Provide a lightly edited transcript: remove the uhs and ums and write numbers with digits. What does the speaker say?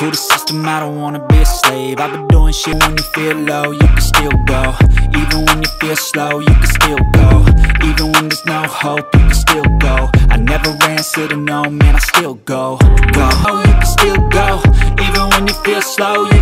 To the system, I don't wanna be a slave. I've been doing shit. When you feel low, you can still go. Even when you feel slow, you can still go. Even when there's no hope, you can still go. I never answer to no, man, I still go. You can still go. Even when you feel slow,